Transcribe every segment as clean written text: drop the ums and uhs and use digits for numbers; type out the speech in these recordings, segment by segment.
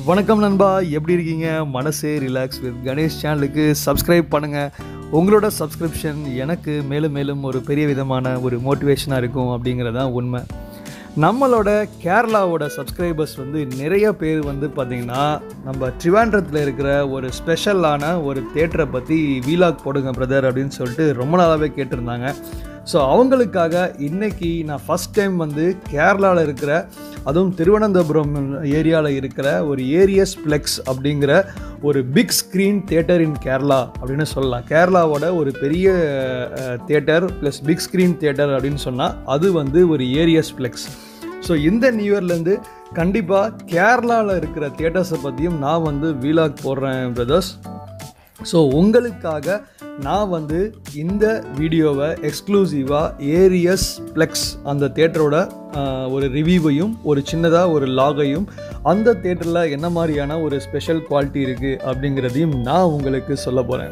வணக்கம் நண்பா, எப்படி இருக்கீங்க? மனசே ரிலாக்ஸ் வித் கணேஷ் சேனலுக்கு சப்ஸ்கிரைப் பண்ணுங்கள். உங்களோட சப்ஸ்கிரிப்ஷன் எனக்கு மேலும் மேலும் ஒரு பெரிய விதமான ஒரு மோட்டிவேஷனாக இருக்கும் அப்படிங்கிறதான் உண்மை. நம்மளோட கேரளாவோட சப்ஸ்கிரைபர்ஸ் நிறைய பேர் பார்த்திங்கன்னா நம்ம ட்ரிவாண்ட்ரத்தில் இருக்கிற ஒரு ஸ்பெஷலான ஒரு தேட்டரை பற்றி வீலாக் போடுங்க பிரதர் அப்படின்னு சொல்லிட்டு ரொம்ப நாளாகவே கேட்டிருந்தாங்க. ஸோ அவங்களுக்காக இன்றைக்கி நான் ஃபஸ்ட் டைம் கேரளாவில் இருக்கிற, அதுவும் திருவனந்தபுரம் ஏரியாவில் இருக்கிற ஒரு ஏரியஸ் பிளெக்ஸ் அப்படிங்கிற ஒரு big screen theatre in Kerala அப்படின்னு சொல்லலாம். கேரளாவோட ஒரு பெரிய theatre plus big screen theatre அப்படின்னு சொன்னால் அது ஒரு ஏரியஸ் பிளெக்ஸ். ஸோ இந்த நியூ இயர்லேருந்து கண்டிப்பாக கேரளாவில் இருக்கிற தேட்டர்ஸை பற்றியும் நான் வீலாக் போடுறேன் பிரதர்ஸ். ஸோ உங்களுக்காக நான் இந்த வீடியோவை எக்ஸ்க்ளூசிவாக ஏரியஸ் பிளெக்ஸ் அந்த தேட்டரோட ஒரு ரிவ்யூவையும் ஒரு சின்னதாக ஒரு லாகையும் அந்த தேட்டரில் என்ன மாதிரியான ஒரு ஸ்பெஷல் குவாலிட்டி இருக்குது அப்படிங்கிறதையும் நான் உங்களுக்கு சொல்ல போகிறேன்.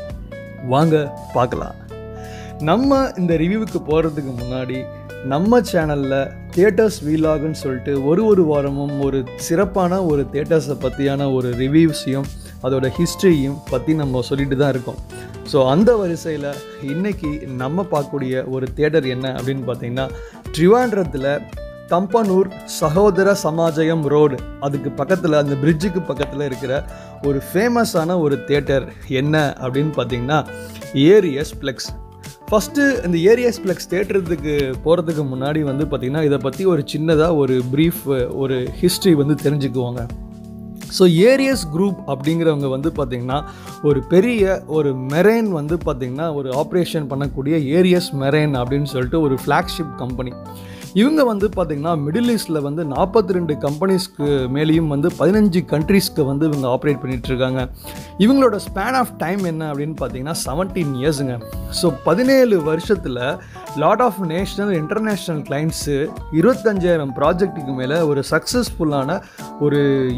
வாங்க பார்க்கலாம். நம்ம இந்த ரிவ்யூவுக்கு போகிறதுக்கு முன்னாடி நம்ம சேனலில் தியேட்டர்ஸ் வீலாகுன்னு சொல்லிட்டு ஒரு வாரமும் ஒரு சிறப்பான ஒரு தியேட்டர்ஸை பற்றியான ஒரு ரிவ்யூஸையும் அதோட ஹிஸ்ட்ரியும் பற்றி நம்ம சொல்லிட்டு தான் இருக்கோம். ஸோ அந்த வரிசையில் இன்றைக்கி நம்ம பார்க்கக்கூடிய ஒரு தியேட்டர் என்ன அப்படின்னு பார்த்திங்கன்னா, ட்ரிவாண்ட்ரத்தில் தம்பனூர் சகோதர சமாஜயம் ரோடு அதுக்கு பக்கத்தில், அந்த பிரிட்ஜுக்கு பக்கத்தில் இருக்கிற ஒரு ஃபேமஸான ஒரு தியேட்டர் என்ன அப்படின்னு பார்த்திங்கன்னா ஏரியஸ் பிளெக்ஸ். ஃபஸ்ட்டு இந்த ஏரியஸ் பிளெக்ஸ் தேட்டருக்கு போகிறதுக்கு முன்னாடி பார்த்திங்கன்னா இதை பற்றி ஒரு சின்னதாக ஒரு ப்ரீஃப் ஒரு ஹிஸ்ட்ரி தெரிஞ்சுக்குவாங்க. ஸோ ஏரியஸ் குரூப் அப்படிங்கிறவங்க பார்த்திங்கன்னா ஒரு பெரிய ஒரு மெரைன் பார்த்திங்கன்னா ஒரு ஆப்ரேஷன் பண்ணக்கூடிய ஏரியஸ் மெரைன் அப்படின்னு சொல்லிட்டு ஒரு ஃப்ளாக்ஷிப் கம்பெனி. இவங்க பார்த்திங்கன்னா மிடில் ஈஸ்டில் 42 கம்பெனிஸ்க்கு மேலேயும் 15 கண்ட்ரீஸ்க்கு இவங்க ஆப்ரேட் பண்ணிகிட்ருக்காங்க. இவங்களோட ஸ்பேன் ஆஃப் டைம் என்ன அப்படின்னு பார்த்தீங்கன்னா 17 இயர்ஸுங்க. ஸோ 17 வருஷத்தில் lot of national international clients 25,000 ப்ராஜெக்ட்டுக்கு மேலே ஒரு சக்ஸஸ்ஃபுல்லான ஒரு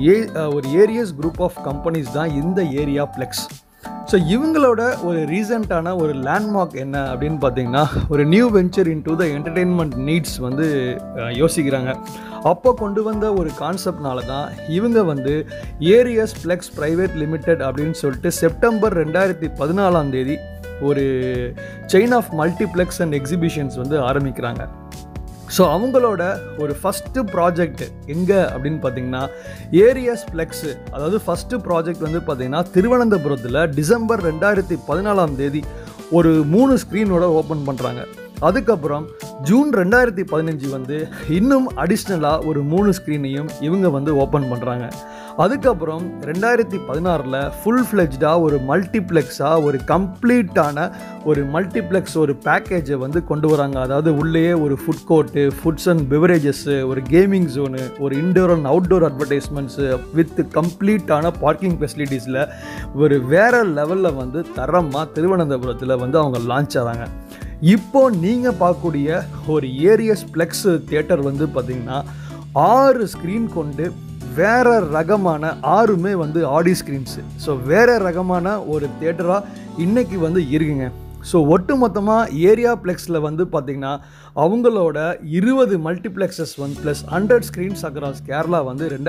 ஏரியஸ் குரூப் ஆஃப் கம்பெனிஸ் தான் இந்த ஏரியா பிளெக்ஸ். ஸோ இவங்களோட ஒரு ரீசெண்டான ஒரு லேண்ட்மார்க் என்ன அப்படின்னு பார்த்தீங்கன்னா ஒரு new venture into the entertainment needs யோசிக்கிறாங்க. அப்போ கொண்டு வந்த ஒரு கான்செப்ட்னால தான் இவங்க ஏரியஸ் பிளெக்ஸ் பிரைவேட் லிமிடெட் அப்படின்னு சொல்லிட்டு செப்டம்பர் 2014 ஒரு chain of multiplex and exhibitions ஆரம்பிக்கிறாங்க. ஸோ அவங்களோட ஒரு ஃபஸ்ட்டு ப்ராஜெக்ட் எங்கே அப்படின்னு பார்த்தீங்கன்னா ஏரியஸ் பிளெக்ஸு, அதாவது ஃபஸ்ட்டு ப்ராஜெக்ட் பார்த்தீங்கன்னா திருவனந்தபுரத்தில் டிசம்பர் 2014 ஒரு 3 ஸ்க்ரீனோட ஓப்பன் பண்ணுறாங்க. அதுக்கப்புறம் ஜூன் 2015 இன்னும் அடிஷ்னலாக ஒரு 3 ஸ்க்ரீனையும் இவங்க ஓப்பன் பண்ணுறாங்க. அதுக்கப்புறம் 2016 ஃபுல் ஃப்ளெஜ்டாக ஒரு மல்டிப்ளெக்ஸாக ஒரு கம்ப்ளீட்டான ஒரு மல்டிப்ளெக்ஸ் ஒரு பேக்கேஜை கொண்டு வராங்க. அதாவது உள்ளேயே ஒரு food court, foods and beverages, ஒரு கேமிங் ஜோனு, ஒரு indoor and outdoor advertisements with கம்ப்ளீட்டான பார்க்கிங் ஃபெசிலிட்டிஸில் ஒரு வேறு லெவலில் தரமாக திருவனந்தபுரத்தில் அவங்க லான்ச் ஆகிறாங்க. இப்போது நீங்கள் பார்க்கக்கூடிய ஒரு ஏரியஸ் பிளெக்ஸ் தேட்டர் பார்த்திங்கன்னா 6 ஸ்க்ரீன் கொண்டு வேறு ரகமான 6மே ஆடி ஸ்க்ரீன்ஸு. ஸோ வேறு ரகமான ஒரு தேட்டராக இன்றைக்கி இருக்குங்க. ஸோ ஒட்டு மொத்தமாக ஏரியா பிளெக்ஸில் பார்த்திங்கன்னா அவங்களோட 20 multiplexes plus 100 screens across Kerala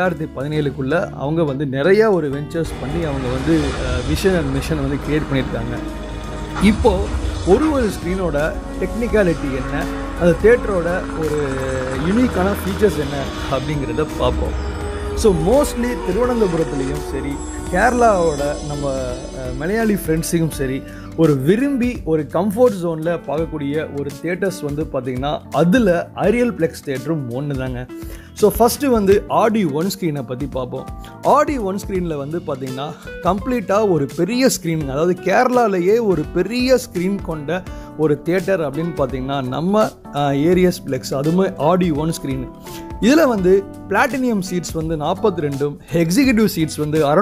2017 அவங்க நிறையா ஒரு வெஞ்சர்ஸ் பண்ணி அவங்க விஷன் அண்ட் மிஷன் க்ரியேட் பண்ணியிருக்காங்க. இப்போது ஒரு ஸ்க்ரீனோட டெக்னிக்காலிட்டி என்ன, அந்த தேட்டரோட ஒரு யூனிக்கான ஃபீச்சர்ஸ் என்ன அப்படிங்கிறத பார்ப்போம். ஸோ மோஸ்ட்லி திருவனந்தபுரத்துலேயும் சரி, கேரளாவோட நம்ம மலையாளி ஃப்ரெண்ட்ஸுக்கும் சரி, ஒரு விரும்பி ஒரு கம்ஃபர்ட் ஜோனில் பார்க்கக்கூடிய ஒரு தேட்டர்ஸ் பார்த்திங்கன்னா அதில் ஏரியல் பிளெக்ஸ் தேட்டரும் ஒன்று தாங்க. ஸோ ஃபஸ்ட்டு ஆடி 1 ஸ்க்ரீனை பற்றி பார்ப்போம். ஆடி 1 ஸ்க்ரீனில் பார்த்திங்கன்னா கம்ப்ளீட்டாக ஒரு பெரிய ஸ்க்ரீன், அதாவது கேரளாலேயே ஒரு பெரிய ஸ்க்ரீன் கொண்ட ஒரு தேட்டர் அப்படின்னு பார்த்திங்கன்னா நம்ம ஏரியஸ் பிளெக்ஸ், அதுவுமே ஆடி 1 ஸ்க்ரீன். இதில் பிளாட்டினியம் சீட்ஸ் 42, எக்ஸிக்யூட்டிவ் சீட்ஸ்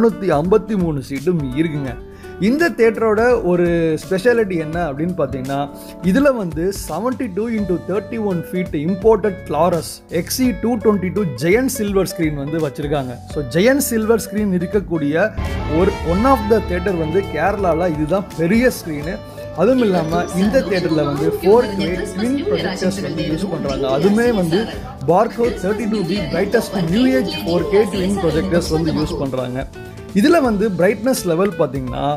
653 சீட்டும் இருக்குங்க. இந்த தேட்டரோட ஒரு ஸ்பெஷாலிட்டி என்ன அப்படின்னு பார்த்தீங்கன்னா இதில் 72x31 feet imported Clarus XE222 giant silver screen வச்சுருக்காங்க. ஸோ ஜெயண்ட் சில்வர் ஸ்க்ரீன் இருக்கக்கூடிய ஒன் ஆஃப் த தேட்டர் கேரளாவில் இதுதான் பெரிய ஸ்க்ரீனு. அதுவும் இல்லாமல் இந்த தேட்டரில் வந்து 4K ட்வின் ப்ரொஜெக்டர்ஸ் வந்து யூஸ் பண்ணுறாங்க. அதுவுமே வந்து Barco 32B brightest new age 4K twin projectors வந்து யூஸ் பண்ணுறாங்க. இதில் வந்து பிரைட்னஸ் லெவல் பார்த்தீங்கன்னா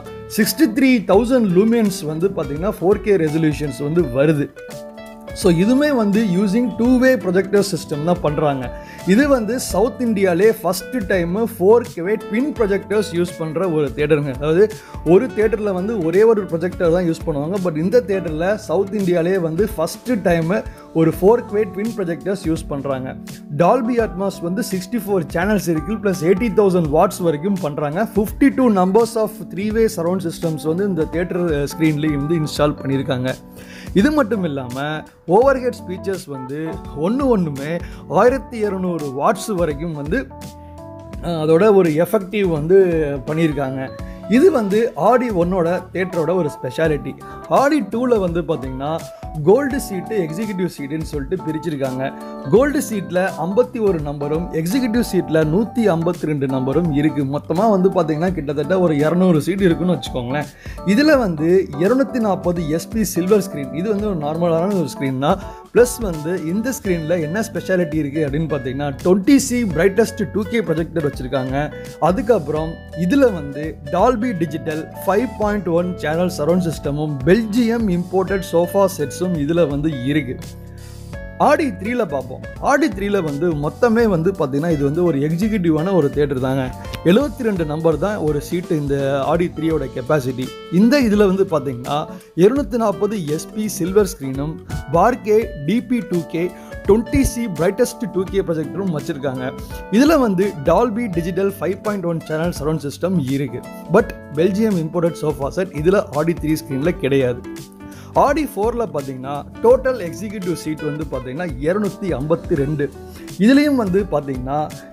63,000 லூமியன்ஸ் வந்து பார்த்தீங்கன்னா 4K ரெசல்யூஷன்ஸ் வந்து வருது. ஸோ இதுவுமே வந்து யூஸிங் 2-வே ப்ரொஜெக்டர் சிஸ்டம் தான் பண்ணுறாங்க. இது வந்து சவுத் இந்தியாவிலே first time 4K twin projectors use பண்ணுற ஒரு தேட்டருங்க. அதாவது ஒரு தேட்டரில் வந்து ஒரே ஒரு ப்ரொஜெக்டர் தான் யூஸ் பண்ணுவாங்க. பட் இந்த தேட்டரில் சவுத் இந்தியாவிலே வந்து ஃபஸ்ட்டு டைமு ஒரு 4K ட்வின் ப்ரொஜெக்டர்ஸ் யூஸ் பண்ணுறாங்க. டால்பி அட்மாஸ் வந்து 64 சேனல்ஸ் இருக்குது, ப்ளஸ் 80,000 வாட்ஸ் வரைக்கும் பண்ணுறாங்க. 52 நம்பர்ஸ் ஆஃப் 3-வே சரவுண்ட் சிஸ்டம்ஸ் வந்து இந்த தேட்டர் ஸ்க்ரீன்லேயும் வந்து இன்ஸ்டால் பண்ணியிருக்காங்க. இது மட்டும் இல்லாமல் ஓவர் ஹெட் ஸ்பீச்சர்ஸ் வந்து ஒன்றுமே 1200 வாட்ஸ் வரைக்கும் வந்து அதோட ஒரு எஃபெக்டிவ் வந்து பண்ணியிருக்காங்க. இது வந்து ஆடி 1ஓட தேட்டரோட ஒரு ஸ்பெஷாலிட்டி. ஆடி 2ல் வந்து பார்த்திங்கன்னா கோல்டு சீட்டு எக்ஸிக்யூட்டிவ் சீட்டுன்னு சொல்லிட்டு பிரிச்சிருக்காங்க. கோல்டு சீட்டில் 51 நம்பரும் எக்ஸிக்யூட்டிவ் சீட்டில் 152 நம்பரும் இருக்குது. மொத்தமாக வந்து பார்த்திங்கன்னா கிட்டத்தட்ட ஒரு 200 சீட் இருக்குன்னு வச்சுக்கோங்களேன். இதில் வந்து 240 SP சில்வர் ஸ்க்ரீன், இது வந்து ஒரு நார்மலான ஒரு ஸ்க்ரீன் தான். ப்ளஸ் வந்து இந்த ஸ்க்ரீனில் என்ன ஸ்பெஷாலிட்டி இருக்குது அப்படின்னு பார்த்தீங்கன்னா 20C பிரைட்டஸ்ட் 2K ப்ரொஜெக்டர் வச்சுருக்காங்க. அதுக்கப்புறம் இதில் வந்து டால்பி டிஜிட்டல் 5.1 சேனல் சரவுண்ட் சிஸ்டமும் பெல்ஜியம் இம்போர்ட்டட் சோஃபா செட்ஸும் இதில் வந்து இருக்குது. ஆடி 3ல் பார்ப்போம். ஆடி 3ல் வந்து மொத்தமே வந்து பார்த்திங்கன்னா இது வந்து ஒரு எக்ஸிக்யூட்டிவான ஒரு தேட்டர் தாங்க. 72 நம்பர் தான் ஒரு சீட்டு இந்த ஆடி 3யோட கெப்பாசிட்டி. இந்த இதில் வந்து பார்த்திங்கன்னா 240 SP சில்வர் ஸ்க்ரீனும் Barco DP2K 20C brightest 2K ப்ரொஜெக்டரும் வச்சுருக்காங்க. இதில் வந்து Dolby digital 5.1 channel surround system இருக்குது. But Belgium imported sofa set இதில் ஆடி 3 ஸ்க்ரீனில் கிடையாது. ஆடி 4ல் பார்த்தீங்கன்னா டோட்டல் எக்ஸிக்யூட்டிவ் சீட் வந்து பார்த்தீங்கன்னா 252. இதுலேயும் வந்து பார்த்தீங்கன்னா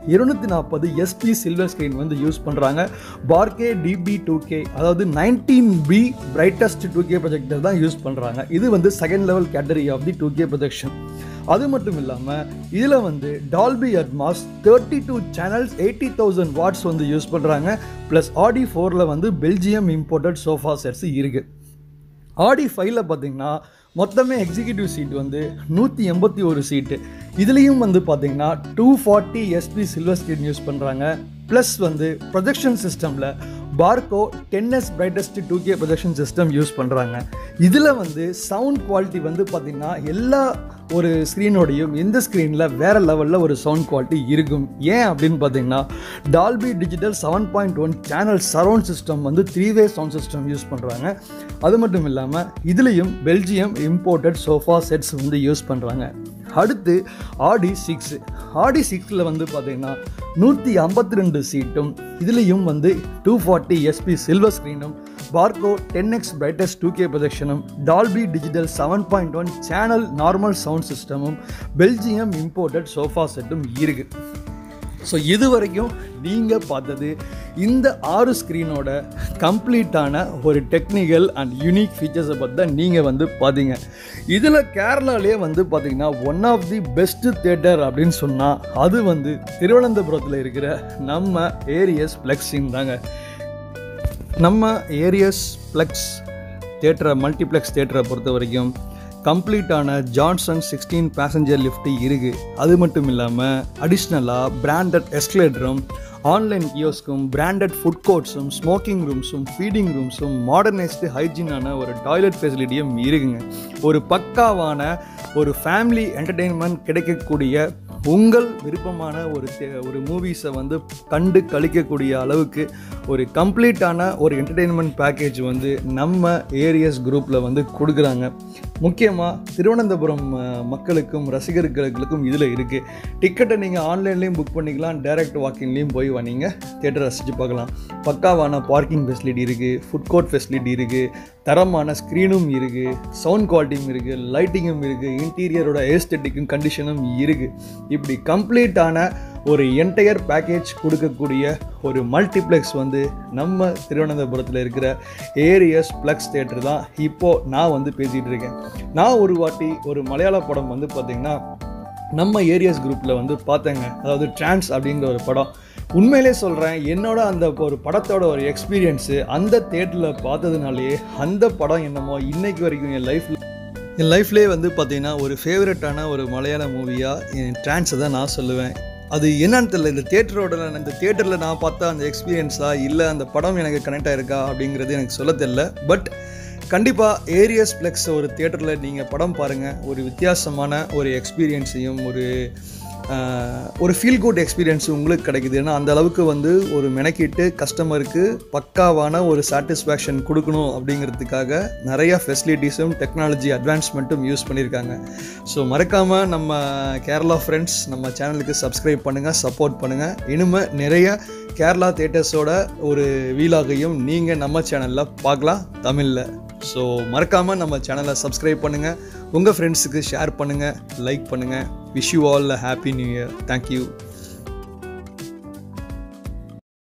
240 SP சில்வர் ஸ்க்ரீன் வந்து யூஸ் பண்ணுறாங்க. பார்கே DB2K அதாவது 19B பிரைட்டஸ்ட் 2K ப்ரொஜெக்டர் தான் யூஸ் பண்ணுறாங்க. இது வந்து second level category of the 2K projection. அது மட்டும் இல்லாமல் இதில் வந்து டால்பி அட்மாஸ் 32 சேனல்ஸ் 80,000 வாட்ஸ் வந்து யூஸ் பண்ணுறாங்க. ப்ளஸ் ஆடி 4ல் வந்து பெல்ஜியம் இம்போர்ட்டட் சோஃபா செட்ஸ் இருக்குது. ஆடி 5ல் பார்த்தீங்கன்னா மொத்தமே எக்ஸிக்யூட்டிவ் சீட் வந்து 181 சீட்டு. இதுலேயும் வந்து பார்த்தீங்கன்னா 240 SP சில்வர் ஸ்க்ரீன் யூஸ் பண்ணுறாங்க. ப்ளஸ் வந்து ப்ரொஜெக்ஷன் சிஸ்டமில் Barco 10S brightest 2K projection system use பண்ணுறாங்க. இதில் வந்து சவுண்ட் குவாலிட்டி வந்து பார்த்திங்கன்னா எல்லா ஒரு ஸ்க்ரீனோடையும் இந்த ஸ்க்ரீனில் வேறு லெவலில் ஒரு சவுண்ட் குவாலிட்டி இருக்கும். ஏன் அப்படின்னு பார்த்தீங்கன்னா Dolby digital 7.1 channel surround system வந்து 3-வே சவுண்ட் சிஸ்டம் யூஸ் பண்ணுறாங்க. அது மட்டும் இல்லாமல் இதுலேயும் பெல்ஜியம் இம்போர்ட்டட் சோஃபா செட்ஸ் வந்து யூஸ் பண்ணுறாங்க. அடுத்து ஆடி 6. ஆடி 6ல் வந்து பார்த்தீங்கன்னா 152 சீட்டும் இதுலேயும் வந்து 240 SP சில்வர் ஸ்க்ரீனும் பார்கோ 10X பிரைட்டஸ்ட் 2K ப்ரொஜெக்ஷனும் Dolby digital 7.1 channel normal sound சிஸ்டமும் பெல்ஜியம் இம்போர்ட்டட் சோஃபா செட்டும் இருக்குது. ஸோ இது வரைக்கும் நீங்கள் பார்த்தது இந்த 6 ஸ்க்ரீனோட கம்ப்ளீட்டான ஒரு டெக்னிக்கல் அண்ட் யூனிக் ஃபீச்சர்ஸை பற்றி தான் நீங்கள் வந்து பார்த்தீங்க. இதில் கேரளாலே வந்து பார்த்திங்கன்னா one of the best theatre அப்படின்னு சொன்னால் அது வந்து திருவனந்தபுரத்தில் இருக்கிற நம்ம ஏரியஸ் ப்ளெக்ஸின் தாங்க. நம்ம ஏரியஸ் ப்ளெக்ஸ் தேட்டரை மல்டிப்ளெக்ஸ் தேட்டரை பொறுத்த வரைக்கும் கம்ப்ளீட்டான ஜான்சன் 16 பேசஞ்சர் லிஃப்ட் இருக்குது. அது மட்டும் இல்லாமல் அடிஷ்னலாக பிராண்டட் எஸ்கலேட்டரும் ஆன்லைன் கியோஸ்க்கும் பிராண்டட் ஃபுட் கோர்ட்ஸும் ஸ்மோக்கிங் ரூம்ஸும் ஃபீடிங் ரூம்ஸும் மாடர்னைஸ்டு ஹைஜீனான ஒரு டாய்லெட் ஃபெசிலிட்டியும் இருக்குங்க. ஒரு பக்காவான ஒரு ஃபேமிலி என்டர்டெயின்மெண்ட் கிடைக்கக்கூடிய உங்கள் விருப்பமான ஒரு மூவிஸை வந்து கண்டு கழிக்கக்கூடிய அளவுக்கு ஒரு கம்ப்ளீட்டான ஒரு என்டர்டெயின்மெண்ட் பேக்கேஜ் வந்து நம்ம ஏரியஸ் குரூப்பில் வந்து கொடுக்குறாங்க. முக்கியமாக திருவனந்தபுரம் மக்களுக்கும் ரசிகர்களுக்கும் இதில் இருக்குது. டிக்கெட்டை நீங்கள் ஆன்லைன்லேயும் புக் பண்ணிக்கலாம், டைரக்ட் வாக்கிங்லேயும் போய் நீங்கள் தியேட்டர் ரசித்து பார்க்கலாம். பக்காவான பார்க்கிங் ஃபெசிலிட்டி இருக்குது, ஃபுட் கோர்ட் ஃபெசிலிட்டி இருக்குது, தரமான ஸ்க்ரீனும் இருக்குது, சவுண்ட் குவாலிட்டியும் இருக்குது, லைட்டிங்கும் இருக்குது, இன்டீரியரோட ஏஸ்தெட்டிக்கும் கண்டிஷனும் இருக்குது. இப்படி கம்ப்ளீட்டான ஒரு என்டையர் பேக்கேஜ் கொடுக்கக்கூடிய ஒரு மல்டிப்ளெக்ஸ் வந்து நம்ம திருவனந்தபுரத்தில் இருக்கிற ஏரியஸ் ப்ளெக்ஸ் தேட்டர் தான் இப்போது நான் வந்து பேசிகிட்டு இருக்கேன். நான் ஒரு வாட்டி ஒரு மலையாள படம் வந்து பார்த்திங்கன்னா நம்ம ஏரியஸ் குரூப்பில் வந்து பார்த்தேங்க. அதாவது ட்ரான்ஸ் அப்படிங்கிற ஒரு படம். உண்மையிலே சொல்கிறேன், என்னோட அந்த ஒரு படத்தோட ஒரு எக்ஸ்பீரியன்ஸு அந்த தேட்டரில் பார்த்ததுனாலே அந்த படம் என்னமோ இன்றைக்கு வரைக்கும் என் லைஃப்லேயே வந்து பார்த்திங்கன்னா ஒரு ஃபேவரட்டான ஒரு மலையாள மூவியாக என் ட்ரான்ஸை தான் நான் சொல்லுவேன். அது என்னன்னு தெரியல, இந்த தேட்டரில் நான் பார்த்த அந்த எக்ஸ்பீரியன்ஸா இல்லை அந்த படம் எனக்கு கனெக்ட் ஆகிருக்கா அப்படிங்கிறது எனக்கு சொல்ல தெரியல. பட் கண்டிப்பாக ஏரியஸ் ப்ளெக்ஸ் ஒரு தேட்டரில் நீங்கள் படம் பாருங்கள், ஒரு வித்தியாசமான ஒரு எக்ஸ்பீரியன்ஸையும் ஒரு ஃபீல் குட் எக்ஸ்பீரியன்ஸ் உங்களுக்கு கிடைக்குது. ஏன்னா அந்த அளவுக்கு வந்து ஒரு மெனக்கிட்டு கஸ்டமருக்கு பக்காவான ஒரு சாட்டிஸ்ஃபேக்ஷன் கொடுக்கணும் அப்படிங்கிறதுக்காக நிறையா ஃபெசிலிட்டிஸும் டெக்னாலஜி அட்வான்ஸ்மெண்ட்டும் யூஸ் பண்ணியிருக்காங்க. ஸோ மறக்காமல் நம்ம கேரளா ஃப்ரெண்ட்ஸ் நம்ம சேனலுக்கு சப்ஸ்கிரைப் பண்ணுங்கள், சப்போர்ட் பண்ணுங்கள். இனிமேல் நிறைய கேரளா தியேட்டர்ஸோட ஒரு வீலாகையும் நீங்கள் நம்ம சேனலில் பார்க்கலாம் தமிழில். ஸோ மறக்காமல் நம்ம சேனலை சப்ஸ்கிரைப் பண்ணுங்கள், உங்கள் ஃப்ரெண்ட்ஸுக்கு ஷேர் பண்ணுங்கள், லைக் பண்ணுங்கள். Wish you all a happy new year. Thank you.